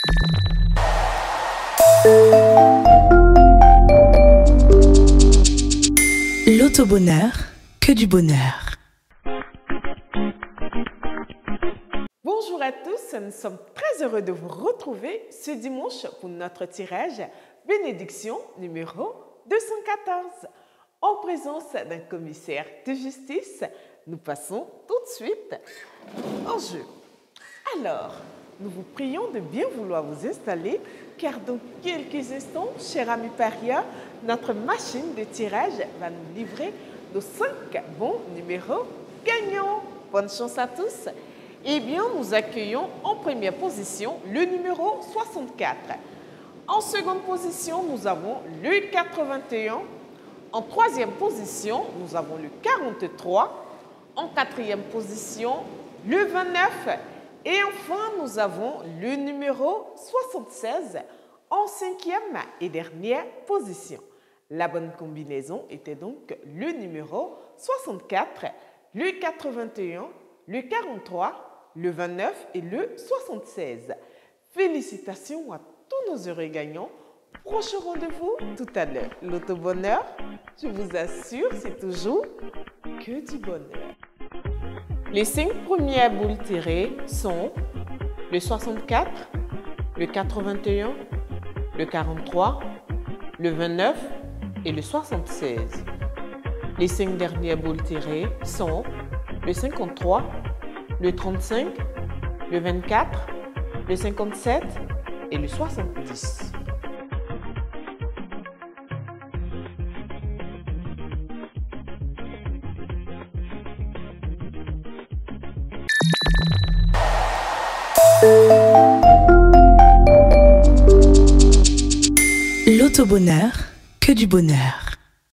L'auto-bonheur, que du bonheur. Bonjour à tous, nous sommes très heureux de vous retrouver ce dimanche pour notre tirage bénédiction numéro 214. En présence d'un commissaire de justice, nous passons tout de suite en jeu. Alors, nous vous prions de bien vouloir vous installer car dans quelques instants, cher ami parieur, notre machine de tirage va nous livrer nos 5 bons numéros gagnants. Bonne chance à tous. Eh bien, nous accueillons en première position le numéro 64. En seconde position, nous avons le 81. En troisième position, nous avons le 43. En quatrième position, le 29. Et enfin, nous avons le numéro 76 en cinquième et dernière position. La bonne combinaison était donc le numéro 64, le 81, le 43, le 29 et le 76. Félicitations à tous nos heureux gagnants. Prochain rendez-vous tout à l'heure. L'auto-bonheur, je vous assure, c'est toujours que du bonheur. Les 5 premières boules tirées sont le 64, le 81, le 43, le 29 et le 76. Les 5 dernières boules tirées sont le 53, le 35, le 24, le 57 et le 70. L'auto-bonheur, que du bonheur.